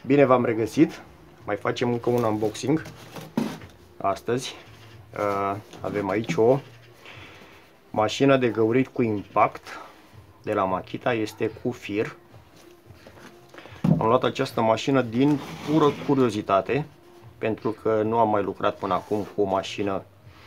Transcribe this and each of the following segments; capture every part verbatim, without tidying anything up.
Bine v-am regăsit, mai facem încă un unboxing. Astăzi uh, avem aici o mașină de găurit cu impact de la Makita, este cu fir. Am luat această mașină din pură curiozitate, pentru că nu am mai lucrat până acum cu o mașină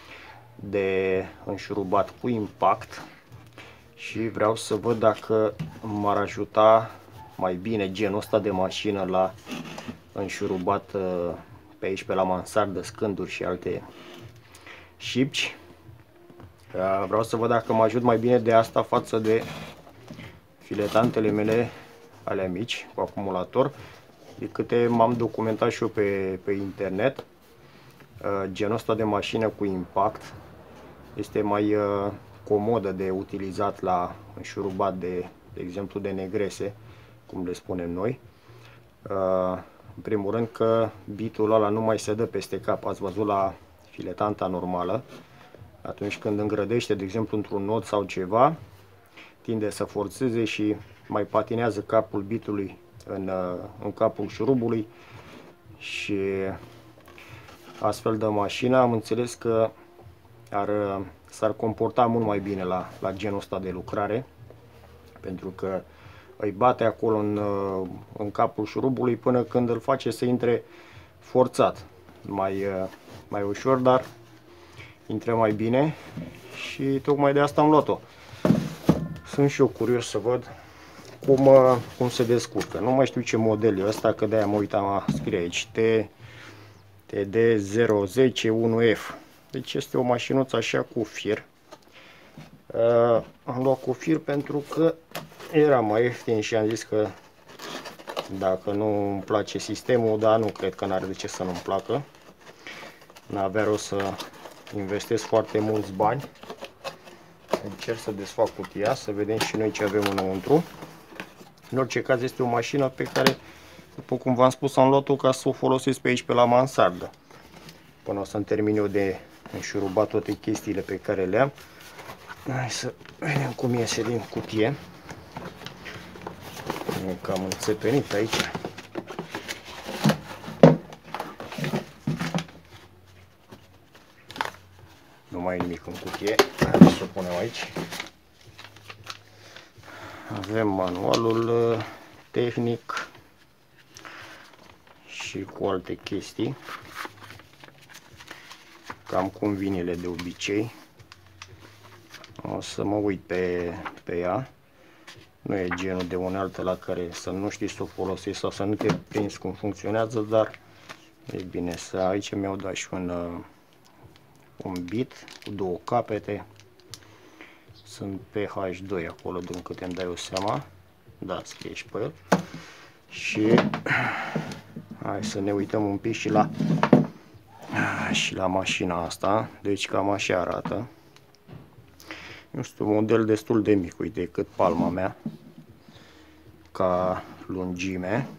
de înșurubat cu impact și vreau să văd dacă m-ar ajuta mai bine genul ăsta de mașină la înșurubat pe aici, pe la mansardă, scânduri și alte șipci. Vreau să văd dacă mă ajut mai bine de asta față de filetantele mele alea mici cu acumulator. De câte m-am documentat și eu pe, pe internet, genul ăsta de mașină cu impact este mai comodă de utilizat la înșurubat de, de exemplu, de negrese, cum le spunem noi. În primul rând că bitul ăla nu mai se dă peste cap. Ați văzut la filetanta normală, atunci când îngrădește, de exemplu, într-un nod sau ceva, tinde să forțeze și mai patinează capul bitului în, în capul șurubului și astfel de mașină am înțeles că ar, s-ar comporta mult mai bine la, la genul ăsta de lucrare, pentru că îi bate acolo în, în capul șurubului până când îl face să intre forțat. Mai, mai ușor, dar intră mai bine și tocmai de asta am luat-o. Sunt și eu curios să văd cum, cum se descurcă. Nu mai știu ce model e ăsta, că de-aia mă uitam, scrie aici T D zero un zero unu F. Deci este o mașinuță așa cu fir. Uh, am luat cu fir pentru că era mai ieftin și am zis că dacă nu îmi place sistemul, dar nu cred că n-are de ce să nu-mi placă. N-avea rost să investesc foarte mulți bani. Încerc să desfac cutia, să vedem și noi ce avem înăuntru. În orice caz este o mașină pe care, după cum v-am spus, am luat-o ca să o folosesc pe aici, pe la mansardă. Până o să-mi termin eu de înșurubat toate chestiile pe care le am. Hai să vedem cum iese din cutie. E cam înțepenit aici. Nu mai e nimic în cutie. Hai să o punem aici. Avem manualul tehnic și cu alte chestii. Cam cum vin ele de obicei. O să mă uit pe, pe ea. Nu e genul de unealtă la care să nu știi să o folosești sau să nu te prinzi cum funcționează, dar e bine să... Aici mi-au dat și un, un bit cu două capete. Sunt P H doi acolo, din câte îmi dai eu seama. Da, scrie și pe el. Și hai să ne uităm un pic și la și la mașina asta. Deci cam așa arată. Este un model destul de mic, uite, cât palma mea ca lungime.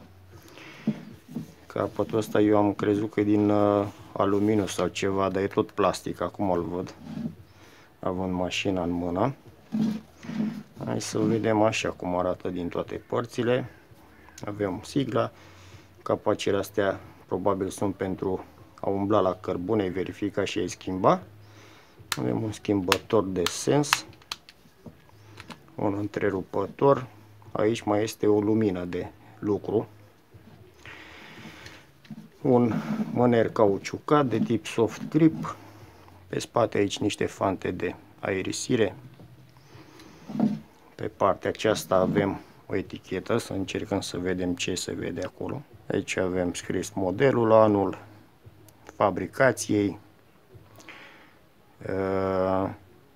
Capătul ăsta eu am crezut că e din uh, aluminiu sau ceva, dar e tot plastic, acum îl văd, având mașina în mână. Hai să vedem așa cum arată din toate părțile. Avem sigla, capacele astea probabil sunt pentru a umbla la cărbune, verifica și a-i schimba. Avem un schimbător de sens, un întrerupător, aici mai este o lumină de lucru, un mâner cauciucat de tip soft grip, pe spate aici niște fante de aerisire, pe partea aceasta avem o etichetă, să încercăm să vedem ce se vede acolo. Aici avem scris modelul, anul fabricației, Uh,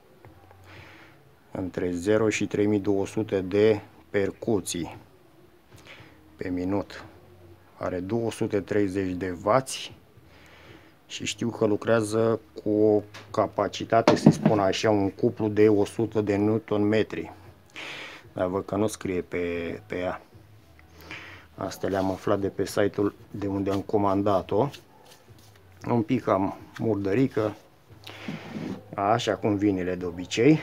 între zero și trei mii două sute de percuții pe minut. Are două sute treizeci de wați și știu că lucrează cu o capacitate, să spun așa, un cuplu de o sută de newton metri. Dar văd că nu scrie pe, pe ea. Astea le-am aflat de pe site-ul de unde am comandat-o. Un pic cam murdărică. Așa cum vin ele de obicei.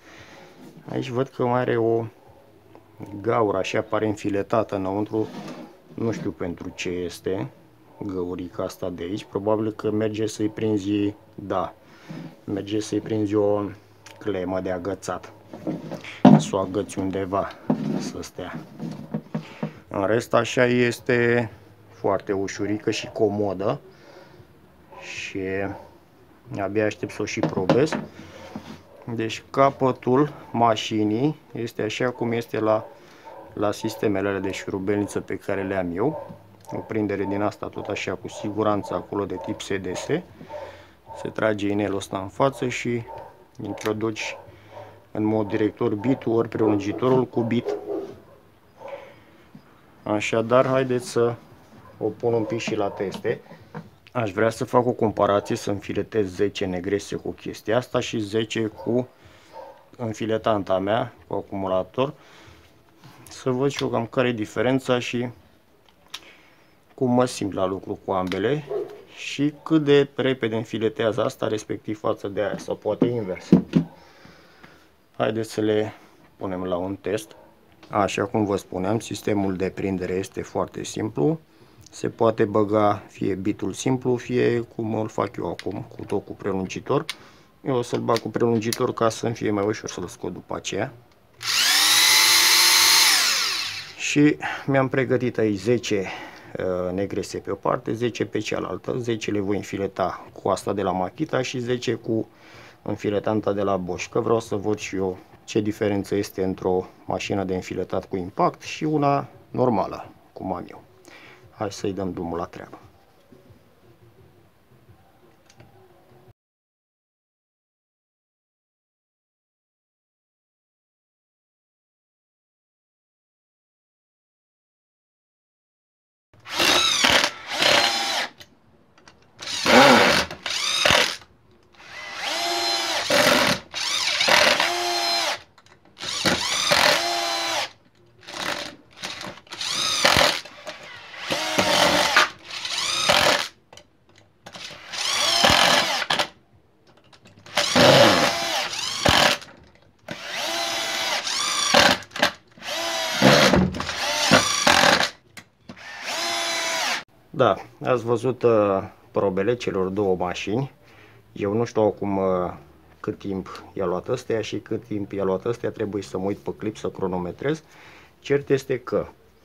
Aici văd că mai are o gaură așa, pare înfiletată înăuntru, Nu știu pentru ce este găurica asta de aici. Probabil că merge să-i prinzi, da, merge să-i prinzi o clemă de agățat. Să o agăți undeva să stea. În rest, așa este foarte ușurică și comodă. Și abia aștept să o și probez. Deci capătul mașinii este așa cum este la, la sistemele de șurubelniță pe care le am eu. O prindere din asta tot așa cu siguranță acolo de tip S D S. Se trage inelul ăsta în față și introduci în mod director bitul ori prelungitorul cu bit. Așadar, haideți să o pun un pic și la teste. Aș vrea să fac o comparație, să înfiletez zece negrese cu chestia asta și zece cu înfiletanta mea, cu acumulator. Să văd și eu cam care e diferența și cum mă simt la lucru cu ambele și cât de repede înfiletează asta, respectiv față de aia, sau poate invers. Haideți să le punem la un test. Așa cum vă spuneam, sistemul de prindere este foarte simplu. Se poate băga fie bitul simplu, fie cum îl fac eu acum, cu tot cu prelungitor. Eu o să-l bag cu prelungitor ca să-mi fie mai ușor să-l scot după aceea. Și mi-am pregătit aici zece uh, negrese pe o parte, zece pe cealaltă. zece le voi înfileta cu asta de la Makita și zece cu înfiletanta de la Bosch, că vreau să văd și eu ce diferență este într-o mașină de înfiletat cu impact și una normală, cum am eu. Hai să-i dăm drumul la treabă. Da, ați văzut uh, probele celor două mașini. Eu nu știu acum uh, cât timp i-a luat ăstea și cât timp i-a luat ăstea. Trebuie să mă uit pe clip să cronometrez. Cert este că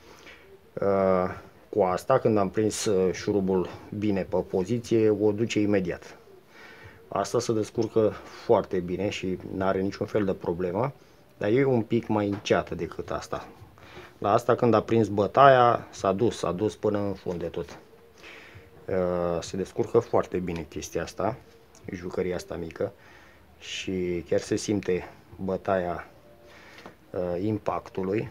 uh, cu asta, când am prins uh, șurubul bine pe poziție, o duce imediat. Asta se descurcă foarte bine și nu are niciun fel de problemă, dar e un pic mai înceată decât asta. La asta, când a prins bătaia, s-a dus, s-a dus până în fund de tot. Uh, se descurcă foarte bine chestia asta, jucăria asta mică, și chiar se simte bătaia uh, impactului.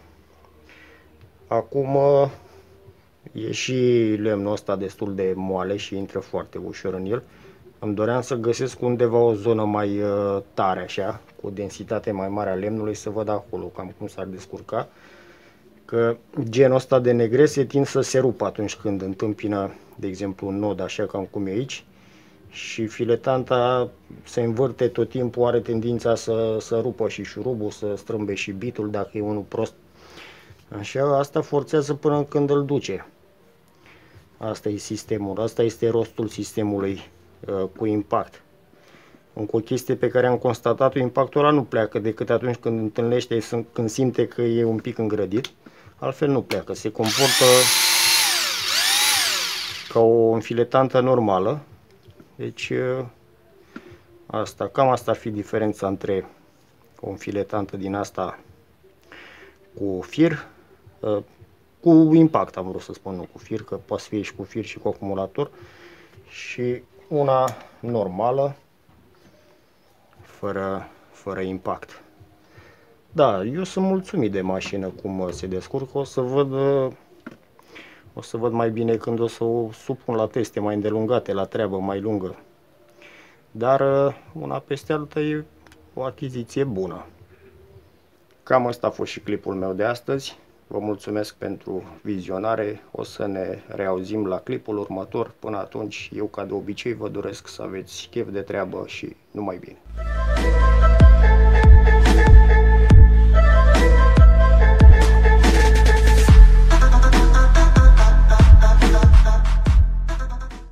Acum uh, e și lemnul ăsta destul de moale și intră foarte ușor în el. Îmi doream să găsesc undeva o zonă mai uh, tare, așa, cu o densitate mai mare a lemnului, să văd acolo cam cum s-ar descurca. Că genul ăsta de negrese tind să se rupă atunci când întâmpină, de exemplu, un nod, așa cam cum e aici, și filetanta se învârte tot timpul, are tendința să, să rupă și șurubul, să strâmbe și bitul dacă e unul prost. Așa, asta forțează până când îl duce. Asta e sistemul, asta este rostul sistemului uh, cu impact. Încă o chestie pe care am constatat-o, impactul ăla nu pleacă decât atunci când întâlnește, când simte că e un pic îngrădit. Altfel nu pleacă, se comportă ca o înfiletantă normală. Deci asta, cam asta ar fi diferența între o înfiletantă din asta cu fir, cu impact am vrut să spun, nu cu fir, că poate să fie și cu fir și cu acumulator, și una normală, fără, fără impact. Da, eu sunt mulțumit de mașină cum se descurcă. O să văd o să văd mai bine când o să o supun la teste mai îndelungate, la treabă mai lungă. Dar una peste alta e o achiziție bună. Cam asta a fost și clipul meu de astăzi. Vă mulțumesc pentru vizionare. O să ne reauzim la clipul următor. Până atunci, eu ca de obicei vă doresc să aveți chef de treabă și numai bine.